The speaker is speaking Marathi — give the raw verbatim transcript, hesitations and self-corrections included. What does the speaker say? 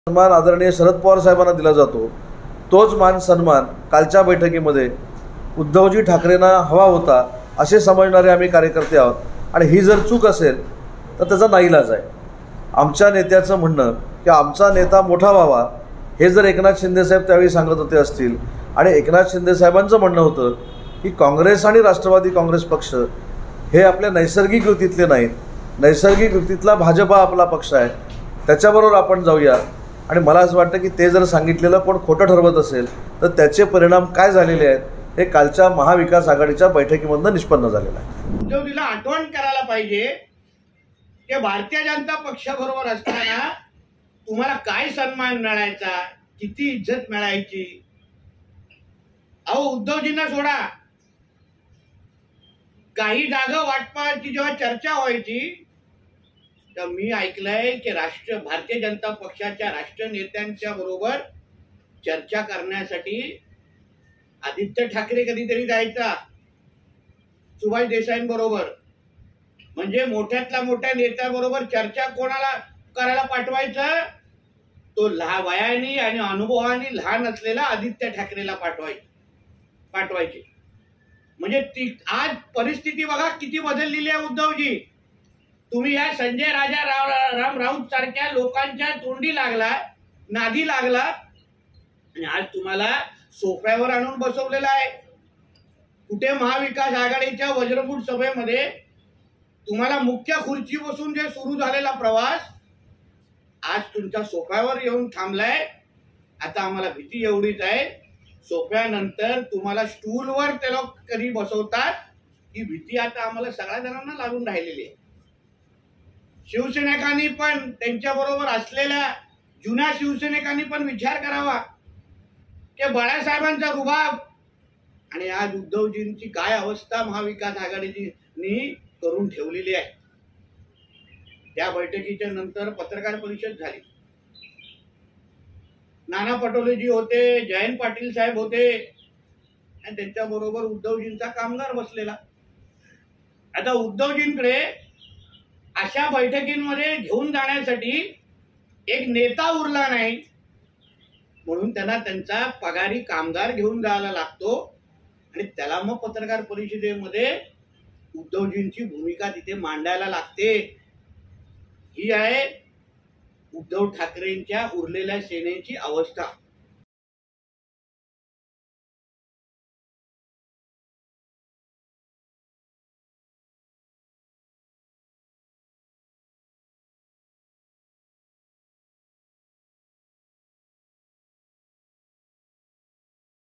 सन्मान आदरणीय शरद पवार साहेबांना दिला जातो, तोच मान सन्मान कालच्या बैठकीमध्ये उद्धवजी ठाकरेंना हवा होता असे समजणारे आम्ही कार्यकर्ते आहोत। आणि ही जर चूक असेल तर त्याचा नाईलाज आहे। आमच्या नेत्याचं म्हणणं की आमचा नेता मोठा व्हावा हे जर एकनाथ शिंदे साहेब त्यावेळी सांगत होते असतील आणि एकनाथ शिंदे साहेबांचं म्हणणं होतं की काँग्रेस आणि राष्ट्रवादी काँग्रेस पक्ष हे आपल्या नैसर्गिक युतीतले नाहीत, नैसर्गिक युतीतला भाजपा आपला पक्ष आहे, त्याच्याबरोबर आपण जाऊया। आणि मला असं वाटतं की ते जर सांगितलेलं कोण खोटं ठरवत असेल तर त्याचे परिणाम काय झालेले आहेत हे कालच्या महाविकास आघाडीच्या बैठकीमधून निष्पन्न झालेलं आहे। उद्धवजीला आठवण करायला पाहिजे की भारतीय जनता पक्षाबरोबर असताना तुम्हाला काय सन्मान मिळायचा, किती इज्जत मिळायची। अहो उद्धवजींना सोडा, काही जागा वाटपाची जेव्हा चर्चा व्हायची तर मी ऐकलंय की राष्ट्र भारतीय जनता पक्षाच्या राष्ट्रीय नेत्यांच्या बरोबर चर्चा करण्यासाठी आदित्य ठाकरे कधीतरी जायचा सुभाष देसाईंबरोबर। म्हणजे मोठ्यातल्या मोठ्या नेत्याबरोबर चर्चा कोणाला करायला पाठवायचं, तो लहान वयाने आणि अनुभवाने लहान असलेला आदित्य ठाकरेला पाठवाय पाठवायचे। म्हणजे ती आज परिस्थिती बघा किती बदललेली आहे उद्धवजी। तुम्ही या संजय राजा राव राम राऊत सारख्या लोकांच्या तोंडी लागला, नादी लागला आणि आज तुम्हाला सोफ्यावर आणून बसवलेला आहे। कुठे महाविकास आघाडीच्या वज्रमूठ सभेमध्ये तुम्हाला मुख्य खुर्ची बसून जे सुरू झालेला प्रवास आज तुमच्या सोफ्यावर येऊन थांबलाय। आता आम्हाला भीती एवढीच आहे, सोफ्यानंतर तुम्हाला स्टूलवर ते लोक कधी बसवतात ही भीती आता आम्हाला सगळ्या जणांना लागून राहिलेली आहे। शिवसैनिकांनी पण त्यांच्या बरोबर असलेल्या जुन्या शिवसैनिकांनी पण विचार करावा की बाळासाहेबांचा रुबाब आणि आज उद्धवजींची काय अवस्था महाविकास आघाडीची करून ठेवलेली आहे। त्या बैठकीच्या नंतर पत्रकार परिषद झाली, नाना पटोलेजी होते, जयंत पाटील साहेब होते आणि त्यांच्या बरोबर उद्धवजींचा कामगार बसलेला। आता उद्धवजींकडे अशा बैठकींमध्ये घेऊन जाण्यासाठी एक नेता उरला नाही, म्हणून त्यांना त्यांचा पगारी कामगार घेऊन जायला लागतो आणि त्याला मग पत्रकार परिषदेमध्ये उद्धवजींची भूमिका तिथे मांडायला लागते। ही आहे उद्धव ठाकरेंच्या उरलेल्या सेनेची अवस्था।